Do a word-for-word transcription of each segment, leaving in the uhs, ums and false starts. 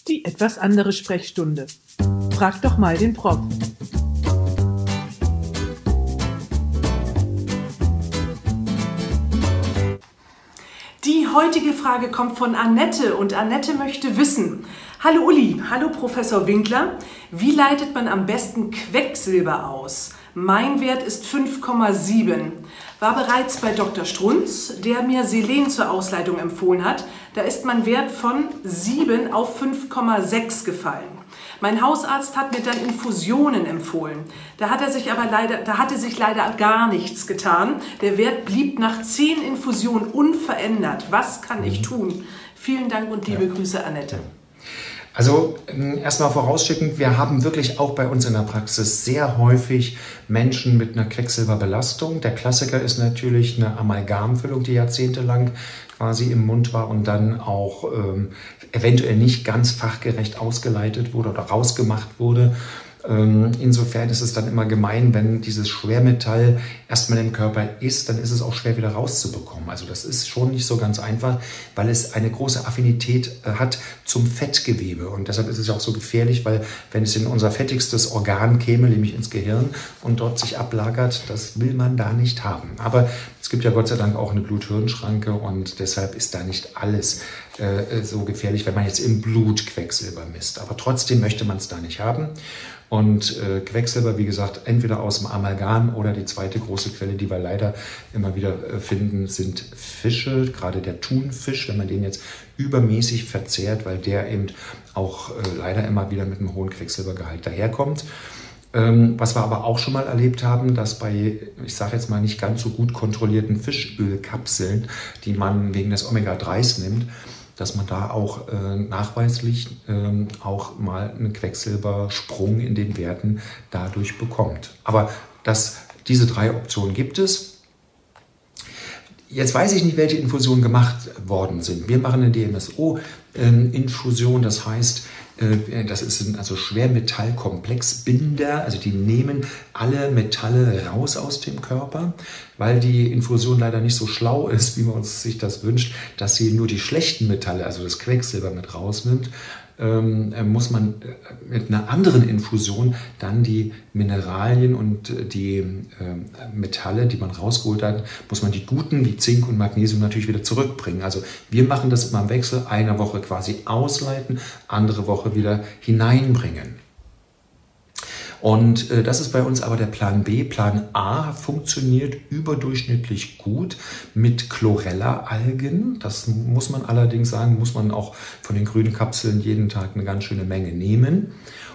Die etwas andere Sprechstunde. Frag doch mal den Prof. Die heutige Frage kommt von Annette und Annette möchte wissen: Hallo Uli, hallo Professor Winkler, wie leitet man am besten Quecksilber aus? Mein Wert ist fünf Komma sieben. War bereits bei Doktor Strunz, der mir Selen zur Ausleitung empfohlen hat. Da ist mein Wert von sieben auf fünf Komma sechs gefallen. Mein Hausarzt hat mir dann Infusionen empfohlen. Da hat er sich aber leider, da hatte sich leider gar nichts getan. Der Wert blieb nach zehn Infusionen unverändert. Was kann ich tun? Vielen Dank und liebe ja. Grüße, Annette. Also erstmal vorausschickend, wir haben wirklich auch bei uns in der Praxis sehr häufig Menschen mit einer Quecksilberbelastung. Der Klassiker ist natürlich eine Amalgamfüllung, die jahrzehntelang quasi im Mund war und dann auch ähm, eventuell nicht ganz fachgerecht ausgeleitet wurde oder rausgemacht wurde. Ähm, insofern ist es dann immer gemein, wenn dieses Schwermetall erstmal im Körper ist, dann ist es auch schwer wieder rauszubekommen. Also das ist schon nicht so ganz einfach, weil es eine große Affinität äh, hat zum Fettgewebe. Und deshalb ist es auch so gefährlich, weil wenn es in unser fettigstes Organ käme, nämlich ins Gehirn, und dort sich ablagert, das will man da nicht haben. Aber es gibt ja Gott sei Dank auch eine Blut-Hirn-Schranke und deshalb ist da nicht alles äh, so gefährlich, wenn man jetzt im Blut Quecksilber misst. Aber trotzdem möchte man es da nicht haben. Und äh, Quecksilber, wie gesagt, entweder aus dem Amalgam oder die zweite große Quelle, die wir leider immer wieder äh, finden, sind Fische, gerade der Thunfisch, wenn man den jetzt übermäßig verzehrt, weil der eben auch äh, leider immer wieder mit einem hohen Quecksilbergehalt daherkommt. Ähm, was wir aber auch schon mal erlebt haben, dass bei, ich sage jetzt mal, nicht ganz so gut kontrollierten Fischölkapseln, die man wegen des Omega dreis nimmt, dass man da auch äh, nachweislich äh, auch mal einen Quecksilbersprung in den Werten dadurch bekommt. Aber das, diese drei Optionen gibt es. Jetzt weiß ich nicht, welche Infusionen gemacht worden sind. Wir machen eine D M S O-Infusion, das heißt, das ist also Schwermetallkomplexbinder, also die nehmen alle Metalle raus aus dem Körper, weil die Infusion leider nicht so schlau ist, wie man sich das wünscht, dass sie nur die schlechten Metalle, also das Quecksilber mit rausnimmt. Ähm, muss man mit einer anderen Infusion dann die Mineralien und die äh, Metalle, die man rausgeholt hat, muss man die guten, wie Zink und Magnesium natürlich wieder zurückbringen. Also wir machen das immer im Wechsel, eine Woche quasi ausleiten, andere Woche wieder hineinbringen. Und äh, das ist bei uns aber der Plan B. Plan A funktioniert überdurchschnittlich gut mit Chlorella-Algen. Das muss man allerdings sagen, muss man auch von den grünen Kapseln jeden Tag eine ganz schöne Menge nehmen.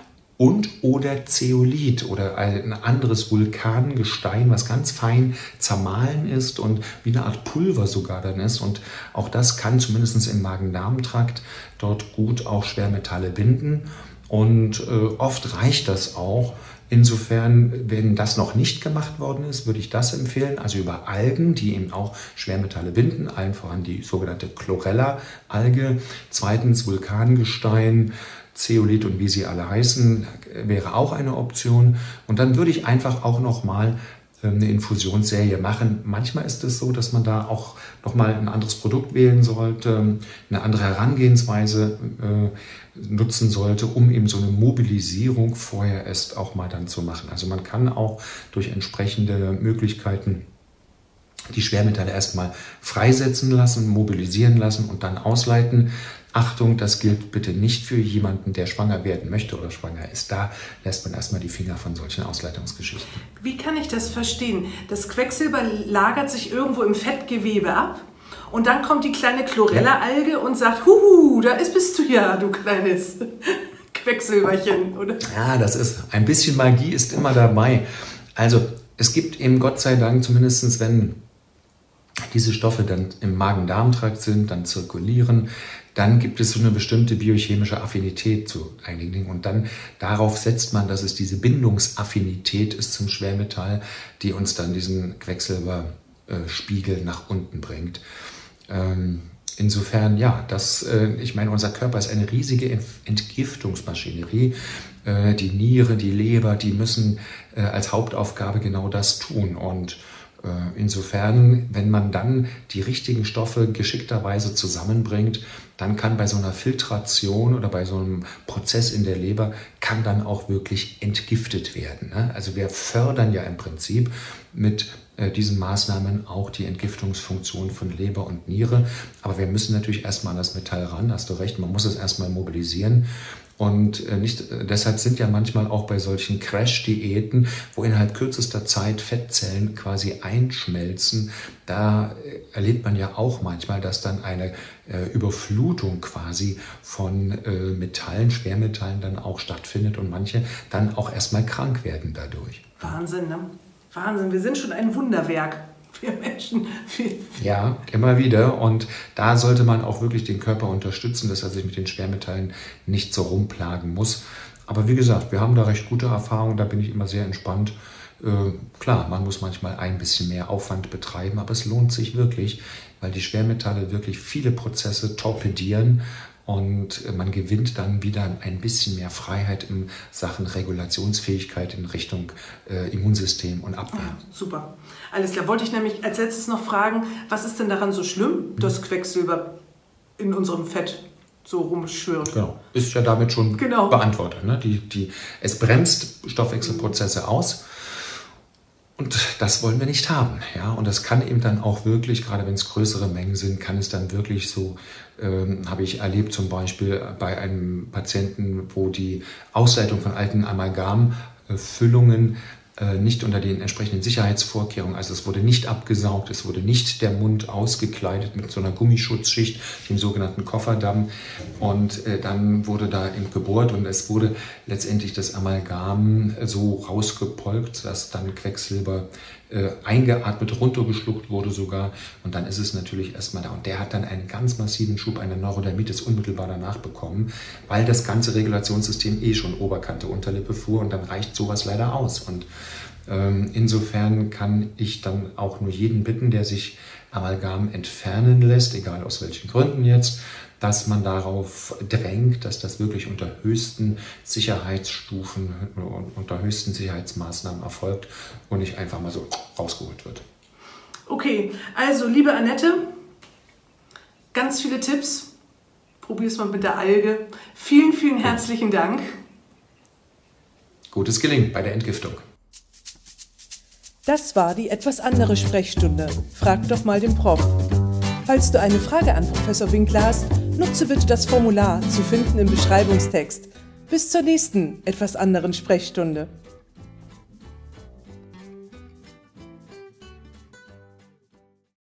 Und oder Zeolit oder ein anderes Vulkangestein, was ganz fein zermahlen ist und wie eine Art Pulver sogar dann ist. Und auch das kann zumindest im Magen-Darm-Trakt dort gut auch Schwermetalle binden. Und äh, oft reicht das auch. Insofern, wenn das noch nicht gemacht worden ist, würde ich das empfehlen. Also über Algen, die eben auch Schwermetalle binden, allen voran die sogenannte Chlorella-Alge. Zweitens Vulkangestein, Zeolit und wie sie alle heißen, wäre auch eine Option. Und dann würde ich einfach auch nochmal eine Infusionsserie machen. Manchmal ist es so, dass man da auch nochmal ein anderes Produkt wählen sollte, eine andere Herangehensweise äh, nutzen sollte, um eben so eine Mobilisierung vorher erst auch mal dann zu machen. Also man kann auch durch entsprechende Möglichkeiten die Schwermetalle erstmal freisetzen lassen, mobilisieren lassen und dann ausleiten. Achtung, das gilt bitte nicht für jemanden, der schwanger werden möchte oder schwanger ist. Da lässt man erstmal die Finger von solchen Ausleitungsgeschichten. Wie kann ich das verstehen? Das Quecksilber lagert sich irgendwo im Fettgewebe ab und dann kommt die kleine Chlorella-Alge ja. und sagt, huhu, da ist, bist du ja, du kleines Quecksilberchen, oder? Ja, das ist, ein bisschen Magie ist immer dabei. Also es gibt eben Gott sei Dank, zumindest wenn diese Stoffe dann im Magen-Darm-Trakt sind, dann zirkulieren, dann gibt es so eine bestimmte biochemische Affinität zu einigen Dingen. Und dann darauf setzt man, dass es diese Bindungsaffinität ist zum Schwermetall, die uns dann diesen Quecksilberspiegel nach unten bringt. Ähm, insofern, ja, das, äh, ich meine, unser Körper ist eine riesige Entgiftungsmaschinerie. Äh, die Niere, die Leber, die müssen äh, als Hauptaufgabe genau das tun. Und Insofern, wenn man dann die richtigen Stoffe geschickterweise zusammenbringt, dann kann bei so einer Filtration oder bei so einem Prozess in der Leber, kann dann auch wirklich entgiftet werden. Also wir fördern ja im Prinzip mit diesen Maßnahmen auch die Entgiftungsfunktion von Leber und Niere. Aber wir müssen natürlich erstmal an das Metall ran, hast du recht, man muss es erstmal mobilisieren. Und nicht, deshalb sind ja manchmal auch bei solchen Crash-Diäten, wo innerhalb kürzester Zeit Fettzellen quasi einschmelzen, da erlebt man ja auch manchmal, dass dann eine äh, Überflutung quasi von äh, Metallen, Schwermetallen dann auch stattfindet und manche dann auch erstmal krank werden dadurch. Wahnsinn, ne? Wahnsinn, wir sind schon ein Wunderwerk. Wir Menschen. Wir ja, immer wieder. Und da sollte man auch wirklich den Körper unterstützen, dass er sich mit den Schwermetallen nicht so rumplagen muss. Aber wie gesagt, wir haben da recht gute Erfahrungen, da bin ich immer sehr entspannt. Äh, klar, man muss manchmal ein bisschen mehr Aufwand betreiben, aber es lohnt sich wirklich, weil die Schwermetalle wirklich viele Prozesse torpedieren. Und man gewinnt dann wieder ein bisschen mehr Freiheit in Sachen Regulationsfähigkeit in Richtung äh, Immunsystem und Abwehr. Ja, super. Alles klar. Wollte ich nämlich als letztes noch fragen, was ist denn daran so schlimm, dass Quecksilber in unserem Fett so rumschwirrt? Genau. Ist ja damit schon genau. beantwortet. Ne? Die, die, es bremst Stoffwechselprozesse aus. Und das wollen wir nicht haben. Ja? Und das kann eben dann auch wirklich, gerade wenn es größere Mengen sind, kann es dann wirklich so, ähm, habe ich erlebt zum Beispiel bei einem Patienten, wo die Ausleitung von alten Amalgamfüllungen äh, nicht unter den entsprechenden Sicherheitsvorkehrungen, also es wurde nicht abgesaugt, es wurde nicht der Mund ausgekleidet mit so einer Gummischutzschicht, dem sogenannten Kofferdamm. Und äh, dann wurde da eben gebohrt und es wurde letztendlich das Amalgam so rausgepolkt, dass dann Quecksilber äh, eingeatmet, runtergeschluckt wurde sogar. Und dann ist es natürlich erstmal da. Und der hat dann einen ganz massiven Schub einer Neurodermitis unmittelbar danach bekommen, weil das ganze Regulationssystem eh schon Oberkante, Unterlippe fuhr. Und dann reicht sowas leider aus. Und ähm, insofern kann ich dann auch nur jeden bitten, der sich Amalgam entfernen lässt, egal aus welchen Gründen jetzt, dass man darauf drängt, dass das wirklich unter höchsten Sicherheitsstufen und unter höchsten Sicherheitsmaßnahmen erfolgt und nicht einfach mal so rausgeholt wird. Okay, also liebe Annette, ganz viele Tipps. Probier es mal mit der Alge. Vielen, vielen herzlichen Dank. Gutes Gelingen bei der Entgiftung. Das war die etwas andere Sprechstunde. Frag doch mal den Prof. Falls du eine Frage an Professor Winkler hast, nutze bitte das Formular, zu finden im Beschreibungstext. Bis zur nächsten etwas anderen Sprechstunde.